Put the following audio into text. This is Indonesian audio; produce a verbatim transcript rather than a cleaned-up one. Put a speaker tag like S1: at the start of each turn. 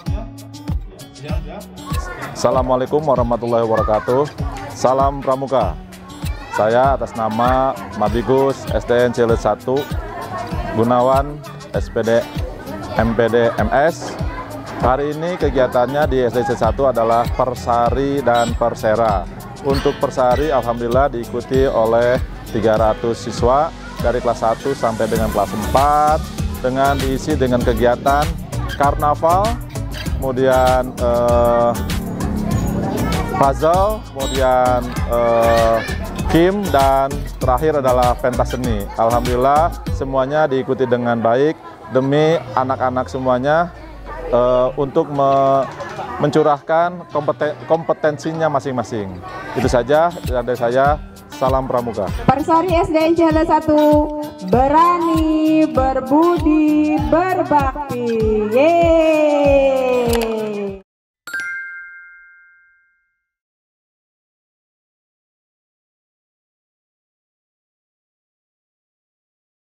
S1: Assalamualaikum warahmatullahi wabarakatuh. Salam Pramuka. Saya atas nama Mabigus S D N Cileut satu Gunawan S P D M P D M S. Hari ini kegiatannya di S D N Cileut satu adalah Persari dan Persera. Untuk Persari alhamdulillah diikuti oleh tiga ratus siswa dari kelas satu sampai dengan kelas empat dengan diisi dengan kegiatan karnaval, kemudian eh, puzzle, kemudian eh, game, dan terakhir adalah pentas seni. Alhamdulillah semuanya diikuti dengan baik demi anak-anak semuanya eh, untuk me mencurahkan kompeten kompetensinya masing-masing. Itu saja dari saya. Salam Pramuka.
S2: Persari S D N Cileut satu berani, berbudi, berbakti. Yeay.